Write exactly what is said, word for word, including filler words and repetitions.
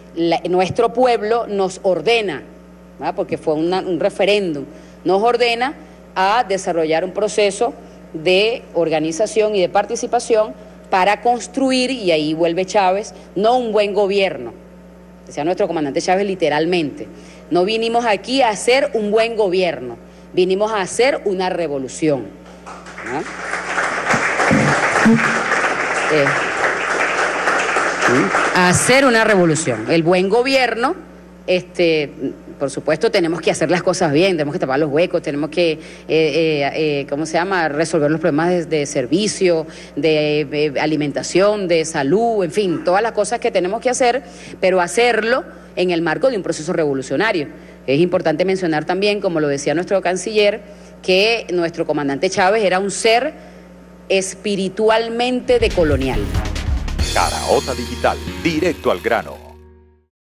la, nuestro pueblo nos ordena, ¿verdad? Porque fue una, un referéndum, nos ordena a desarrollar un proceso de organización y de participación para construir, y ahí vuelve Chávez, no un buen gobierno, decía nuestro comandante Chávez literalmente, no vinimos aquí a hacer un buen gobierno, vinimos a hacer una revolución. ¿No? Eh, a hacer una revolución. El buen gobierno, este, por supuesto, tenemos que hacer las cosas bien, tenemos que tapar los huecos, tenemos que, eh, eh, eh, ¿cómo se llama?, resolver los problemas de, de servicio, de, de alimentación, de salud, en fin, todas las cosas que tenemos que hacer, pero hacerlo en el marco de un proceso revolucionario. Es importante mencionar también, como lo decía nuestro canciller, que nuestro comandante Chávez era un ser espiritualmente decolonial. Caraota Digital, directo al grano.